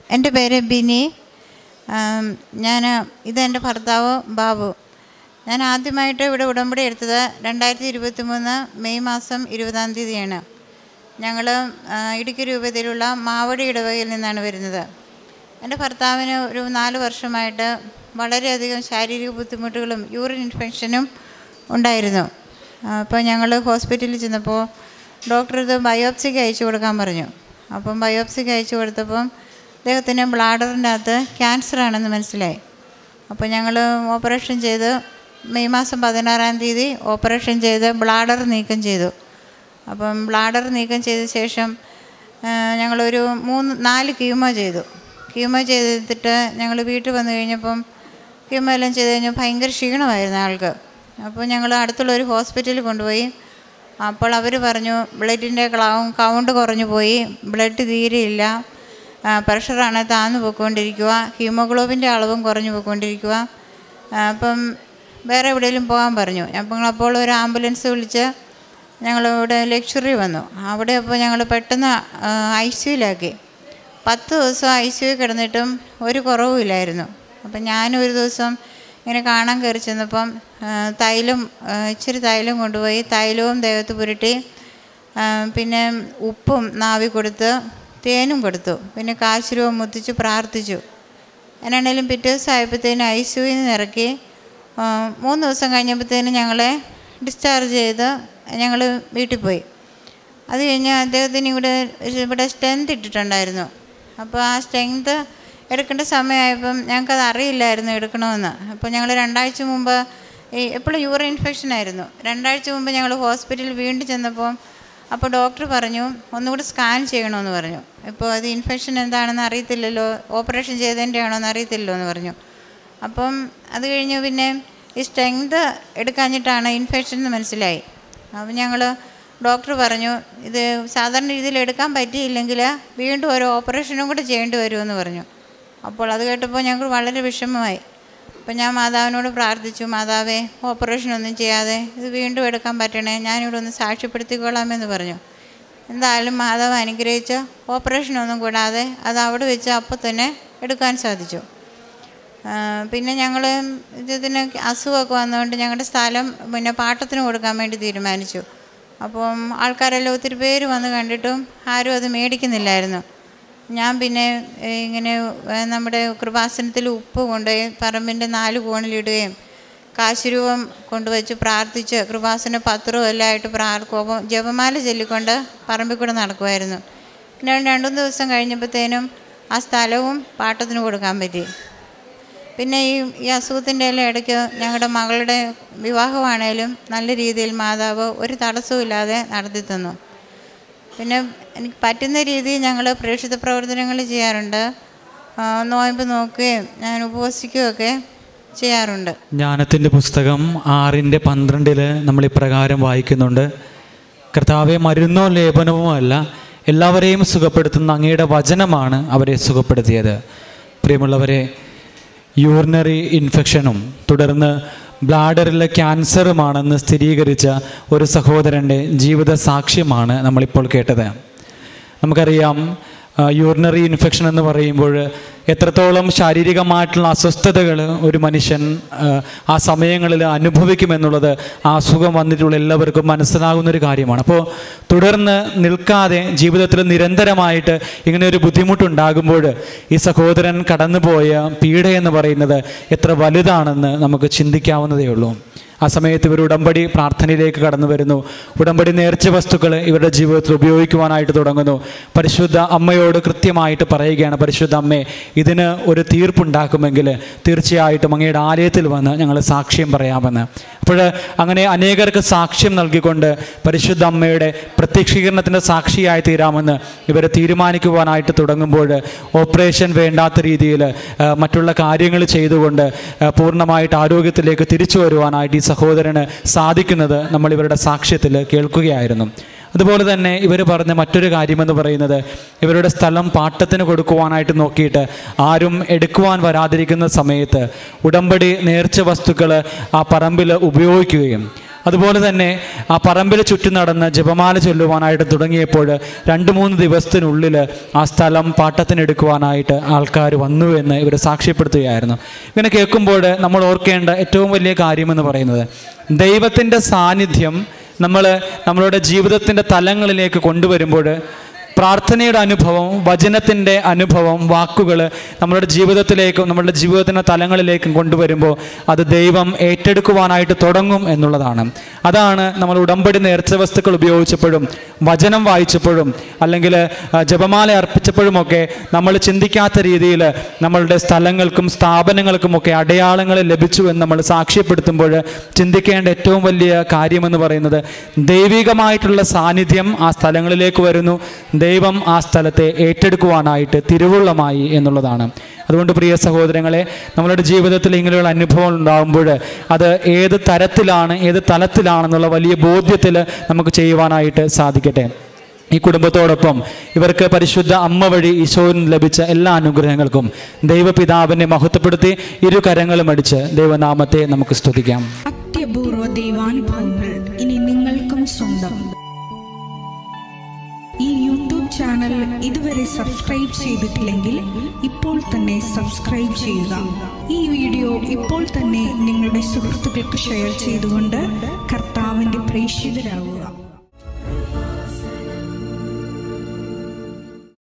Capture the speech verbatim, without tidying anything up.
എൻ്റെ പേര് ബിനി. ഞാൻ ഇതെൻ്റെ ഭർത്താവ് ബാബു. ഞാൻ ആദ്യമായിട്ട് ഇവിടെ ഉടമ്പടി എടുത്തത് രണ്ടായിരത്തി ഇരുപത്തി മൂന്ന് മെയ് മാസം ഇരുപതാം തീയതിയാണ്. ഞങ്ങൾ ഇടുക്കി രൂപതയിലുള്ള മാവടി ഇടവകയിൽ നിന്നാണ് വരുന്നത്. എൻ്റെ ഭർത്താവിന് ഒരു നാല് വർഷമായിട്ട് വളരെയധികം ശാരീരിക ബുദ്ധിമുട്ടുകളും യൂറിൻ ഇൻഫെക്ഷനും ഉണ്ടായിരുന്നു. അപ്പോൾ ഞങ്ങൾ ഹോസ്പിറ്റലിൽ ചെന്നപ്പോൾ ഡോക്ടർ ഇത് ബയോപ്സിക്ക് അയച്ചു കൊടുക്കാൻ പറഞ്ഞു. അപ്പം ബയോപ്സിക്ക് അയച്ചു കൊടുത്തപ്പം അദ്ദേഹത്തിന് ബ്ലാഡറിൻ്റെ അകത്ത് ക്യാൻസറാണെന്ന് മനസ്സിലായി. അപ്പോൾ ഞങ്ങൾ ഓപ്പറേഷൻ ചെയ്ത് മെയ് മാസം പതിനാറാം തീയതി ഓപ്പറേഷൻ ചെയ്ത് ബ്ലാഡർ നീക്കം ചെയ്തു. അപ്പം ബ്ലാഡർ നീക്കം ചെയ്ത ശേഷം ഞങ്ങളൊരു മൂന്ന് നാല് കീമോ ചെയ്തു. കീമോ ചെയ്തിട്ട് ഞങ്ങൾ വീട്ടിൽ വന്നു കഴിഞ്ഞപ്പം കീമോ എല്ലാം ചെയ്ത് കഴിഞ്ഞാൽ ഭയങ്കര ക്ഷീണമായിരുന്നു ആൾക്ക്. അപ്പോൾ ഞങ്ങൾ അടുത്തുള്ളൊരു ഹോസ്പിറ്റലിൽ കൊണ്ടുപോയി. അപ്പോൾ അവർ പറഞ്ഞു ബ്ലഡിൻ്റെ കൗണ്ട് കുറഞ്ഞു പോയി, ബ്ലഡ് തീരെയില്ല, പ്രഷറാണ് താഴ്ന്നു പോയിക്കൊണ്ടിരിക്കുക, ഹീമോഗ്ലോബിൻ്റെ അളവും കുറഞ്ഞു പോയിക്കൊണ്ടിരിക്കുക, അപ്പം വേറെ എവിടെയെങ്കിലും പോകാൻ പറഞ്ഞു. അപ്പം അപ്പോൾ ഒരു ആംബുലൻസ് വിളിച്ച് ഞങ്ങളിവിടെ ലക്ഷറി വന്നു. അവിടെ അപ്പോൾ ഞങ്ങൾ പെട്ടെന്ന് ഐ സിയുലാക്കി. പത്ത് ദിവസം ഐ സി യു കിടന്നിട്ടും ഒരു കുറവുമില്ലായിരുന്നു. അപ്പം ഞാനൊരു ദിവസം ഇങ്ങനെ കാണാൻ കയറി ചെന്നപ്പം തൈലം ഇച്ചിരി തൈലം കൊണ്ടുപോയി തൈലവും ദേഹത്ത് പുരട്ടി, പിന്നെ ഉപ്പും നാവി കൊടുത്ത് തേനും കൊടുത്തു, പിന്നെ കാശുരവും മുത്തിച്ച് പ്രാർത്ഥിച്ചു. എന്നാണേലും പിറ്റേ ദിവസം ആയപ്പോഴത്തേനും ഐ സി യുയിൽ നിന്ന് ഇറക്കി. മൂന്ന് ദിവസം കഴിഞ്ഞപ്പോഴത്തേനും ഞങ്ങളെ ഡിസ്ചാർജ് ചെയ്ത് ഞങ്ങൾ വീട്ടിൽ പോയി. അത് കഴിഞ്ഞ് അദ്ദേഹത്തിന് ഇവിടെ ഇവിടെ സ്ട്രെങ്ത് ഇട്ടിട്ടുണ്ടായിരുന്നു. അപ്പോൾ ആ സ്ട്രെങ്ത് എടുക്കേണ്ട സമയമായപ്പം ഞങ്ങൾക്കത് അറിയില്ലായിരുന്നു എടുക്കണമെന്ന്. അപ്പോൾ ഞങ്ങൾ രണ്ടാഴ്ച മുമ്പ് ഈ എപ്പോഴും യൂറിൻ ഇൻഫെക്ഷൻ ആയിരുന്നു. രണ്ടാഴ്ച മുമ്പ് ഞങ്ങൾ ഹോസ്പിറ്റലിൽ വീണ്ടും ചെന്നപ്പോൾ അപ്പോൾ ഡോക്ടർ പറഞ്ഞു ഒന്നുകൂടി സ്കാൻ ചെയ്യണമെന്ന് പറഞ്ഞു. ഇപ്പോൾ അത് ഇൻഫെക്ഷൻ എന്താണെന്ന് അറിയത്തില്ലല്ലോ, ഓപ്പറേഷൻ ചെയ്തതിൻ്റെ ആണോ എന്ന് അറിയത്തില്ലല്ലോ എന്ന് പറഞ്ഞു. അപ്പം അത് കഴിഞ്ഞ് പിന്നെ ഈ സ്ട്രെങ്ത് എടുക്കാഞ്ഞിട്ടാണ് ഇൻഫെക്ഷൻ എന്ന് മനസ്സിലായി. അപ്പം ഞങ്ങൾ ഡോക്ടർ പറഞ്ഞു ഇത് സാധാരണ രീതിയിൽ എടുക്കാൻ പറ്റിയില്ലെങ്കിൽ വീണ്ടും ഒരു ഓപ്പറേഷനും കൂടെ ചെയ്യേണ്ടി വരുമെന്ന് പറഞ്ഞു. അപ്പോൾ അത് കേട്ടപ്പോൾ ഞങ്ങൾക്ക് വളരെ വിഷമമായി. അപ്പം ഞാൻ മാതാവിനോട് പ്രാർത്ഥിച്ചു, മാതാവേ ഓപ്പറേഷനൊന്നും ചെയ്യാതെ ഇത് വീണ്ടും എടുക്കാൻ പറ്റണേ, ഞാനിവിടെ ഒന്ന് സാക്ഷ്യപ്പെടുത്തിക്കൊള്ളാമെന്ന് പറഞ്ഞു. എന്തായാലും മാതാവ് അനുഗ്രഹിച്ച് ഓപ്പറേഷനൊന്നും കൂടാതെ അത് അവിടെ വെച്ച് അപ്പോൾ തന്നെ എടുക്കാൻ സാധിച്ചു. പിന്നെ ഞങ്ങൾ ഇതിന് അസുഖമൊക്കെ വന്നതുകൊണ്ട് ഞങ്ങളുടെ സ്ഥലം പിന്നെ പാട്ടത്തിന് കൊടുക്കാൻ വേണ്ടി തീരുമാനിച്ചു. അപ്പം ആൾക്കാരെല്ലാം ഒത്തിരി പേര് വന്ന് കണ്ടിട്ടും ആരും അത് മേടിക്കുന്നില്ലായിരുന്നു. ഞാൻ പിന്നെ ഇങ്ങനെ നമ്മുടെ കൃപാസനത്തിൽ ഉപ്പ് കൊണ്ടുപോയി പറമ്പിൻ്റെ നാല് കോണിലിടുകയും കാശുരൂപം കൊണ്ടുവച്ച് പ്രാർത്ഥിച്ച് കൃപാസന പത്രവും എല്ലാം ആയിട്ട് പ്രാർത്ഥന ജപമാല ചൊല്ലിക്കൊണ്ട് പറമ്പിൽ കൂടെ നടക്കുമായിരുന്നു. പിന്നെ രണ്ടു മൂന്ന് ദിവസം കഴിഞ്ഞപ്പോഴത്തേനും ആ സ്ഥലവും പാട്ടത്തിന് കൊടുക്കാൻ പറ്റി. പിന്നെ ഈ ഈ അസുഖത്തിൻ്റെ എല്ലാം ഇടയ്ക്ക് ഞങ്ങളുടെ മകളുടെ വിവാഹമാണേലും നല്ല രീതിയിൽ മാതാവ് ഒരു തടസ്സമില്ലാതെ നടത്തി തന്നു. പിന്നെ എനിക്ക് പറ്റുന്ന രീതിയിൽ ഞങ്ങൾ പ്രേക്ഷിത പ്രവർത്തനങ്ങൾ ചെയ്യാറുണ്ട്. നോയമ്പ് നോക്കുകയും ഞാൻ ഉപവസിക്കുകയൊക്കെ ചെയ്യാറുണ്ട്. ജ്ഞാനത്തിൻ്റെ പുസ്തകം ആറിൻ്റെ പന്ത്രണ്ടിൽ നമ്മൾ ഇപ്രകാരം വായിക്കുന്നുണ്ട്: കർത്താവെ, മരുന്നോ ലേപനമോ അല്ല, എല്ലാവരെയും സുഖപ്പെടുത്തുന്ന അങ്ങയുടെ വചനമാണ് അവരെ സുഖപ്പെടുത്തിയത്. പ്രിയമുള്ളവരെ, യൂറിനറി ഇൻഫെക്ഷനും തുടർന്ന് ബ്ലാഡറിലെ ക്യാൻസറുമാണെന്ന് സ്ഥിരീകരിച്ച ഒരു സഹോദരൻ്റെ ജീവിത സാക്ഷ്യമാണ് നമ്മളിപ്പോൾ കേട്ടത്. നമുക്കറിയാം, യൂറിനറി ഇൻഫെക്ഷൻ എന്ന് പറയുമ്പോൾ എത്രത്തോളം ശാരീരികമായിട്ടുള്ള അസ്വസ്ഥതകൾ ഒരു മനുഷ്യൻ ആ സമയങ്ങളിൽ അനുഭവിക്കുമെന്നുള്ളത് ആ അസുഖം വന്നിട്ടുള്ള എല്ലാവർക്കും മനസ്സിലാകുന്നൊരു കാര്യമാണ്. അപ്പോൾ തുടർന്ന് നിൽക്കാതെ ജീവിതത്തിൽ നിരന്തരമായിട്ട് ഇങ്ങനെ ഒരു ബുദ്ധിമുട്ടുണ്ടാകുമ്പോൾ ഈ സഹോദരൻ കടന്നുപോയ പീഡ എന്ന് പറയുന്നത് എത്ര വലുതാണെന്ന് നമുക്ക് ചിന്തിക്കാവുന്നതേ ഉള്ളൂ. ആ സമയത്ത് ഇവർ ഉടമ്പടി പ്രാർത്ഥനയിലേക്ക് കടന്നു വരുന്നു. ഉടമ്പടി നേർച്ച വസ്തുക്കൾ ഇവരുടെ ജീവിതത്തിൽ ഉപയോഗിക്കുവാനായിട്ട് തുടങ്ങുന്നു. പരിശുദ്ധ അമ്മയോട് കൃത്യമായിട്ട് പറയുകയാണ്, പരിശുദ്ധ അമ്മേ, ഇതിന് ഒരു തീർപ്പുണ്ടാക്കുമെങ്കിൽ തീർച്ചയായിട്ടും അങ്ങയുടെ ആലയത്തിൽ വന്ന് ഞങ്ങൾ സാക്ഷ്യം പറയാമെന്ന്. അപ്പോൾ അങ്ങനെ അനേകർക്ക് സാക്ഷ്യം നൽകിക്കൊണ്ട് പരിശുദ്ധ അമ്മയുടെ പ്രത്യക്ഷീകരണത്തിൻ്റെ സാക്ഷിയായി തീരാമെന്ന് ഇവർ തീരുമാനിക്കുവാനായിട്ട് തുടങ്ങുമ്പോൾ ഓപ്പറേഷൻ വേണ്ടാത്ത രീതിയിൽ മറ്റുള്ള കാര്യങ്ങൾ ചെയ്തുകൊണ്ട് പൂർണ്ണമായിട്ട് ആരോഗ്യത്തിലേക്ക് തിരിച്ചു വരുവാനായിട്ട് ഈ സഹോദരന് സാധിക്കുന്നത് നമ്മൾ ഇവരുടെ സാക്ഷ്യത്തിൽ കേൾക്കുകയായിരുന്നു. അതുപോലെ തന്നെ ഇവർ പറഞ്ഞ മറ്റൊരു കാര്യമെന്ന് പറയുന്നത്, ഇവരുടെ സ്ഥലം പാട്ടത്തിന് കൊടുക്കുവാനായിട്ട് നോക്കിയിട്ട് ആരും എടുക്കുവാൻ വരാതിരിക്കുന്ന സമയത്ത് ഉടമ്പടി നേർച്ച വസ്തുക്കൾ ആ പറമ്പിൽ ഉപയോഗിക്കുകയും അതുപോലെ തന്നെ ആ പറമ്പിൽ ചുറ്റും നടന്ന് ജപമാല ചൊല്ലുവാനായിട്ട് തുടങ്ങിയപ്പോൾ രണ്ട് മൂന്ന് ദിവസത്തിനുള്ളിൽ ആ സ്ഥലം പാട്ടത്തിനെടുക്കുവാനായിട്ട് ആൾക്കാർ വന്നു എന്ന് ഇവർ സാക്ഷ്യപ്പെടുത്തുകയായിരുന്നു. ഇങ്ങനെ കേൾക്കുമ്പോൾ നമ്മൾ ഓർക്കേണ്ട ഏറ്റവും വലിയ കാര്യമെന്ന് പറയുന്നത്, ദൈവത്തിൻ്റെ സാന്നിധ്യം നമ്മൾ നമ്മളുടെ ജീവിതത്തിൻ്റെ തലങ്ങളിലേക്ക് കൊണ്ടുവരുമ്പോൾ പ്രാർത്ഥനയുടെ അനുഭവം, വചനത്തിൻ്റെ അനുഭവം, വാക്കുകൾ നമ്മളുടെ ജീവിതത്തിലേക്കും നമ്മളുടെ ജീവിതത്തിൻ്റെ തലങ്ങളിലേക്കും കൊണ്ടുവരുമ്പോൾ അത് ദൈവം ഏറ്റെടുക്കുവാനായിട്ട് തുടങ്ങും എന്നുള്ളതാണ്. അതാണ് നമ്മൾ ഉടമ്പടി നേർച്ച വസ്തുക്കൾ ഉപയോഗിച്ചപ്പോഴും വചനം വായിച്ചപ്പോഴും അല്ലെങ്കിൽ ജപമാല അർപ്പിച്ചപ്പോഴുമൊക്കെ നമ്മൾ ചിന്തിക്കാത്ത രീതിയിൽ നമ്മളുടെ സ്ഥലങ്ങൾക്കും സ്ഥാപനങ്ങൾക്കുമൊക്കെ അടയാളങ്ങൾ ലഭിച്ചു എന്ന് നമ്മൾ സാക്ഷ്യപ്പെടുത്തുമ്പോൾ ചിന്തിക്കേണ്ട ഏറ്റവും വലിയ കാര്യമെന്ന് പറയുന്നത്, ദൈവികമായിട്ടുള്ള സാന്നിധ്യം ആ സ്ഥലങ്ങളിലേക്ക് വരുന്നു, ദൈവം ആ സ്ഥലത്തെ ഏറ്റെടുക്കുവാനായിട്ട് തിരുവുള്ളമായി എന്നുള്ളതാണ്. അതുകൊണ്ട് പ്രിയ സഹോദരങ്ങളെ, നമ്മളുടെ ജീവിതത്തിൽ ഇങ്ങനെയുള്ള അനുഭവം ഉണ്ടാകുമ്പോൾ അത് ഏത് തരത്തിലാണ്, ഏത് തലത്തിലാണെന്നുള്ള വലിയ ബോധ്യത്തിൽ നമുക്ക് ചെയ്യുവാനായിട്ട് സാധിക്കട്ടെ. ഈ കുടുംബത്തോടൊപ്പം ഇവർക്ക് പരിശുദ്ധ അമ്മ വഴി ഈശോന് ലഭിച്ച എല്ലാ അനുഗ്രഹങ്ങൾക്കും ദൈവപിതാവിനെ മഹത്വപ്പെടുത്തി ഇരു കരങ്ങളും അടിച്ച് ദൈവനാമത്തെ നമുക്ക് സ്തുതിക്കാം. അത്യപൂർവ ദൈവാനുഭവങ്ങൾ ഇനി നിങ്ങൾക്കും സ്വന്തം. ഈ യൂട്യൂബ് ചാനൽ ഇതുവരെ സബ്സ്ക്രൈബ് ചെയ്തിട്ടില്ലെങ്കിൽ ഇപ്പോൾ തന്നെ സബ്സ്ക്രൈബ് ചെയ്യുക. ഈ വീഡിയോ ഇപ്പോൾ തന്നെ നിങ്ങളുടെ സുഹൃത്തുക്കൾക്ക് ഷെയർ ചെയ്തുകൊണ്ട് കർത്താവിൻ്റെ പ്രേക്ഷിതരാകുക.